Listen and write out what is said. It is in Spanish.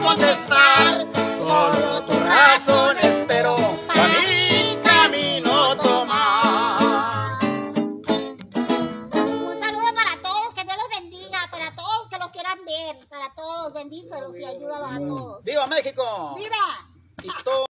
contestar, solo tu razón espero para mi camino tomar. Un saludo para todos, que Dios los bendiga, para todos que los quieran ver, para todos, bendícelos y ayúdalos a todos. ¡Viva México! ¡Viva! Y todo